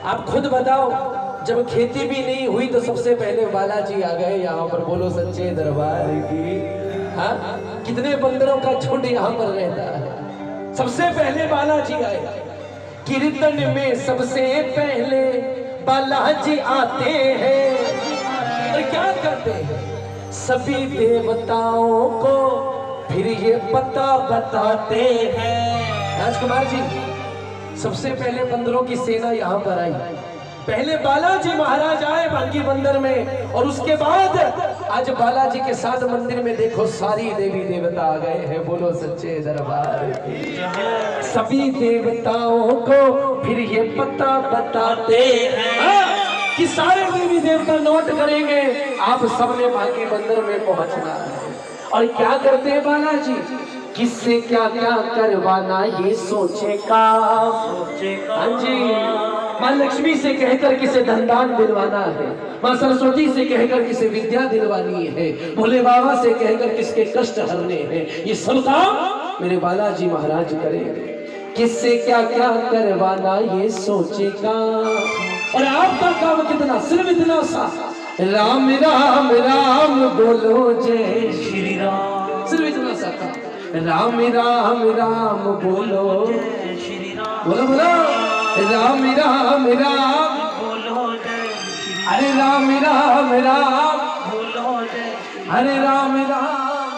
आप खुद बताओ, जब खेती भी नहीं हुई तो सबसे पहले बालाजी आ गए यहाँ पर। बोलो सच्चे दरबार की। हाँ, कितने बंदरों का झुंड यहाँ पर रहता है। सबसे पहले बालाजी आए। कीर्तन में सबसे पहले बालाजी आते हैं और क्या करते हैं, सभी देवताओं को फिर ये पता बताते हैं। राजकुमार जी, सबसे पहले बंदरों की सेना यहाँ पर आई। पहले बालाजी महाराज आए बांकी बंदर में, और उसके बाद आज बालाजी के साथ मंदिर में देखो सारी देवी देवता आ गए हैं। बोलो सच्चे दरबार की। सभी देवताओं को फिर ये पता बताते हैं कि सारे देवी देवता नोट करेंगे, आप सबने बांकी बंदर में पहुंचना है। और क्या करते हैं बालाजी, किससे क्या क्या करवाना ये सोचेगा। हाँ जी, माँ लक्ष्मी से कहकर किसे धनदान दिलवाना है, माँ सरस्वती से कहकर किसे विद्या दिलवानी है, भोले बाबा से कहकर किसके कष्ट हरने हैं, ये सब काम मेरे बालाजी महाराज करेंगे। किससे क्या क्या करवाना ये सोचेगा। और आपका काम कितना, सिर्फ इतना सा, राम राम राम बोलो जय श्री राम। सिर्फ इतना सा था, राम राम राम बोलो जय श्री राम। बोलो बोलो, राम राम राम बोलो जय श्री राम। अरे राम राम राम बोलो जय, अरे राम राम।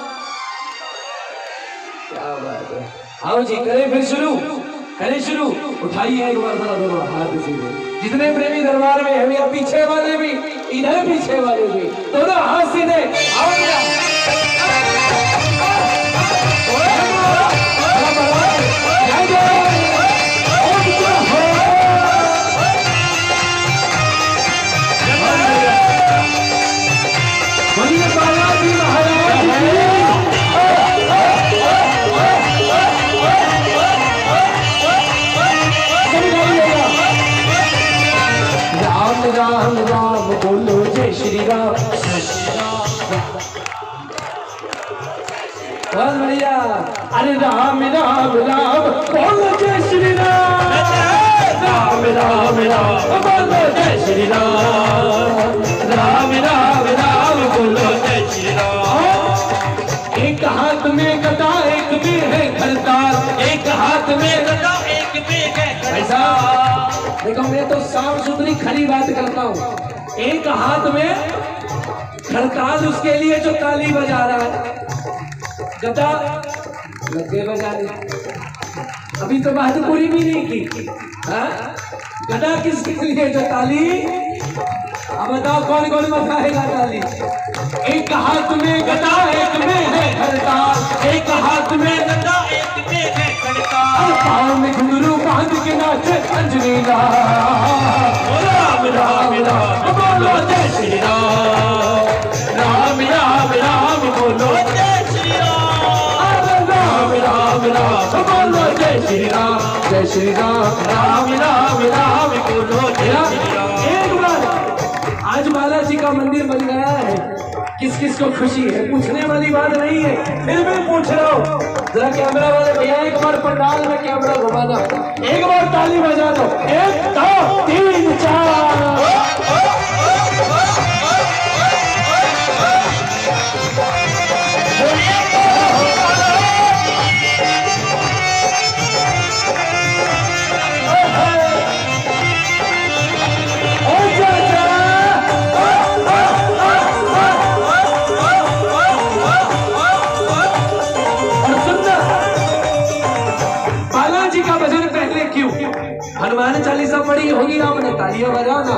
क्या बात है। आओ जी, करें फिर शुरू, करें शुरू। उठाइए एक बार थोड़ा दोनों हाथ सीधे, जितने प्रेमी दरबार में है, पीछे वाले भी, इधर पीछे वाले भी, दोनों हाथ सीधे। आओ बालाजी महाराज राम राम राम बोलो जय श्री राम। बहुत बढ़िया। अरे राम राम राम बोलो जय श्री राम। राम राम राम बोलो जय श्री राम। राम राम राम बोलो जय श्री राम। एक हाथ में गदा एक में है खरताल, एक हाथ में गदा एक में है खरताल। देखो, मैं तो साफ सुथरी खरी बात करता हूँ। एक हाथ में खरताल, उसके लिए जो ताली बजा रहा है, गदा लगे बजाने। अभी तो बात पूरी भी नहीं की। हाँ, गदा किसके लिए जो ताली, अब बताओ कौन कौन बजाएगा ताली। एक हाथ में गदा एक में है खरताल, एक हाथ में गदा एक में है खरताल। पाँव में घुंघरू बांध के नाचे अंजनी राम राम राम बोलो जय श्री राम। राम राम राम बोलो जय श्री राम। राम राम राम बोलो जय श्री राम। जय श्री राम। राम राम राम बोलो जय श्री राम। एक बार आज बालाजी का मंदिर बन गया है, किस किस को खुशी है, पूछने वाली बात नहीं है, फिर भी पूछ रहा हूँ। जरा कैमरा वाले भैया एक बार पंडाल में कैमरा घुमाना, एक बार ताली बजा दो। 1 2 3 4। हनुमान चालीसा पढ़ी होगी आपने, तालियां बजाना।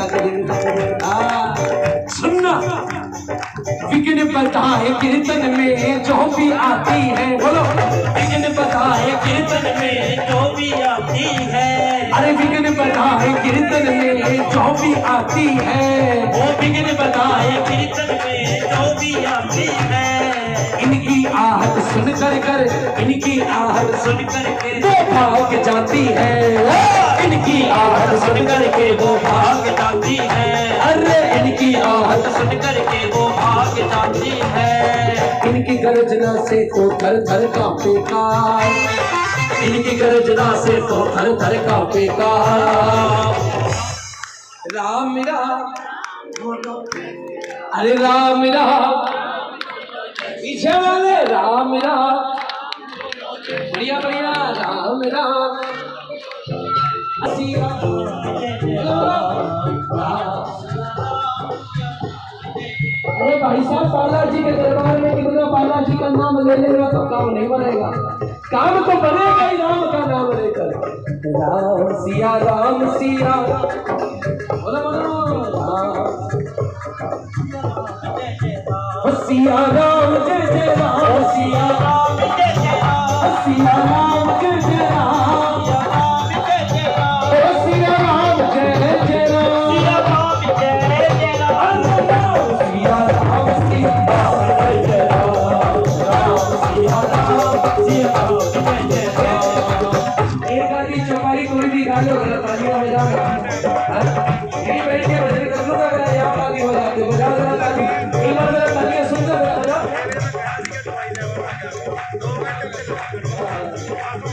सुनना, विघ्न पता है कीर्तन में जो भी आती है। बोलो, विघ्न पता है कीर्तन में जो भी आती है। अरे विघ्न पता है कीर्तन में जो भी आती है। वो विघ्न पता है कीर्तन में जो भी आती है। इनकी आहट सुन कर इनकी आहट सुन करके वो भाग जाती है। इनकी आहट सुन करके वो भाग जाती है। अरे इनकी आहट सुन करके वो भाग जाती है। इनकी गर्जना से तो थर थर कांपेगा। इनकी गर्जना से तो थर थर कांपेगा। राम राम, अरे राम राम, पीछे वाले राम राम, बढ़िया बढ़िया राम राम, सिया अरे भाई साहब, पाला जी के दरबार में कितना पाला जी का नाम ले लेगा तो काम नहीं बनेगा, काम तो बनेगा ही राम का नाम लेकर। राम सिया बोलो बोलो सिया राम जय जय राम, सिया राम जय जय राम, सिया राम जय जय राम, सिया राम जय जय राम, सिया राम जय जय राम, सिया राम सिया राम जय जय राम, सिया राम सिया राम जय जय राम। एक आदमी चौपाई कोई भी गा लो, तालियां बजा यही बैठ के भजन कर लो, अगर यहाँ ताली हो जाती है बजा देना ताली, एक बार जरा तालियां सुन लो।